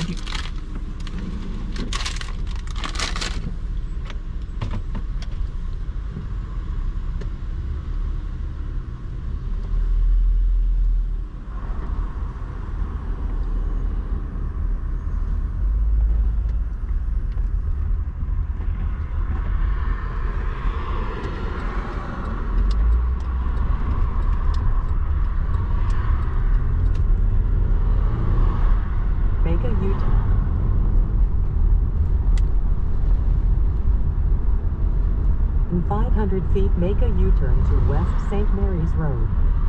In 500 feet, make a U-turn to West St. Mary's Road.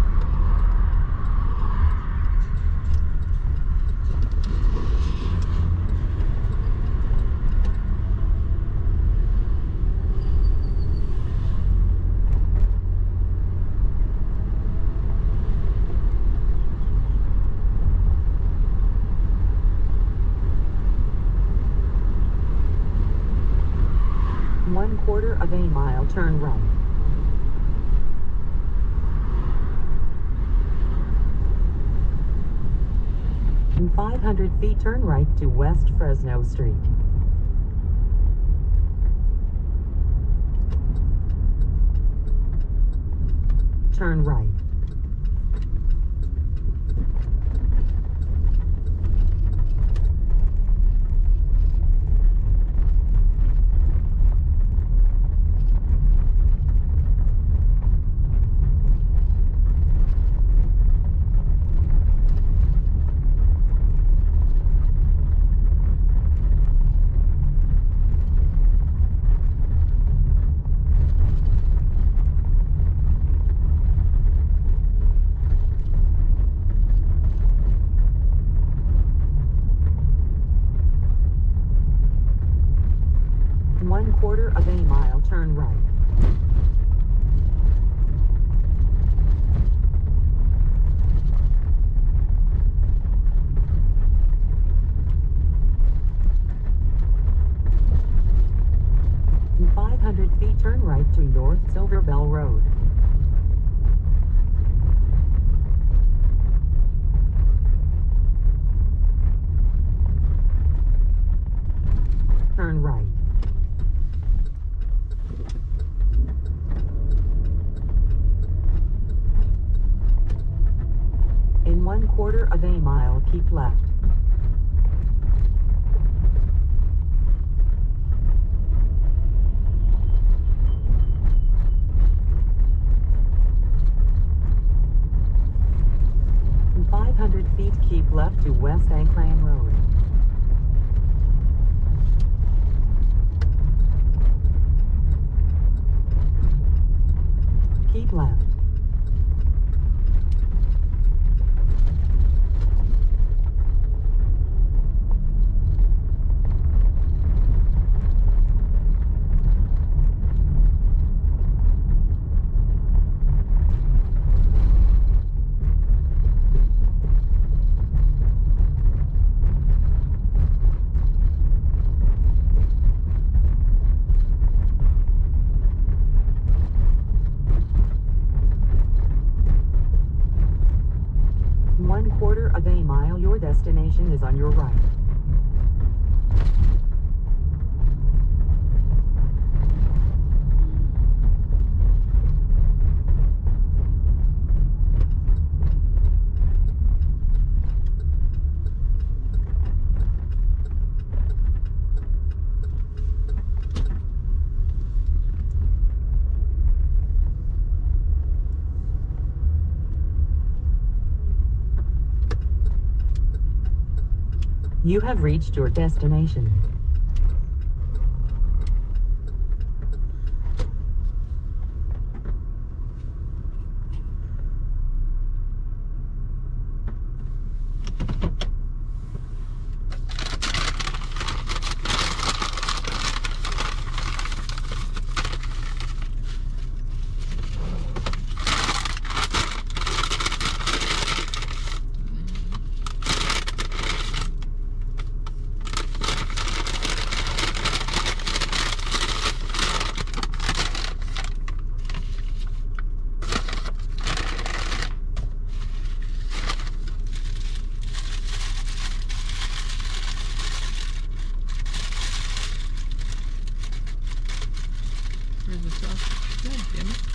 One-quarter of a mile, turn right. In 500 feet, turn right to West Fresno Street. Turn right. One-quarter of a mile, turn right. In 500 feet, turn right to North Silver Bell Road. Turn right. In 1/4 of a mile, keep left. In 500 feet, keep left to West Ankland Road. Keep left. In 1/4 of a mile, your destination is on your right. You have reached your destination. stuff. God damn it.